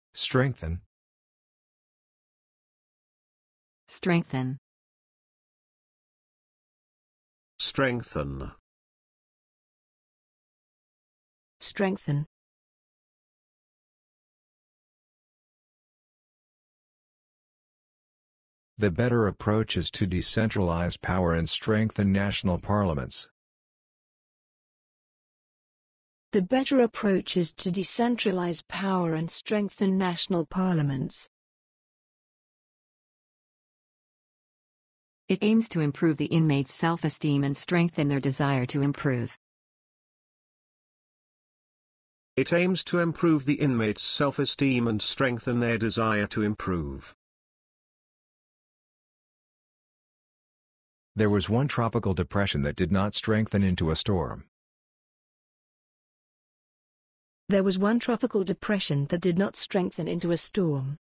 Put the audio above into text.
Strengthen. Strengthen. Strengthen. Strengthen. The better approach is to decentralize power and strengthen national parliaments. The better approach is to decentralize power and strengthen national parliaments. It aims to improve the inmates' self-esteem and strengthen their desire to improve. It aims to improve the inmates' self-esteem and strengthen their desire to improve. There was one tropical depression that did not strengthen into a storm. There was one tropical depression that did not strengthen into a storm.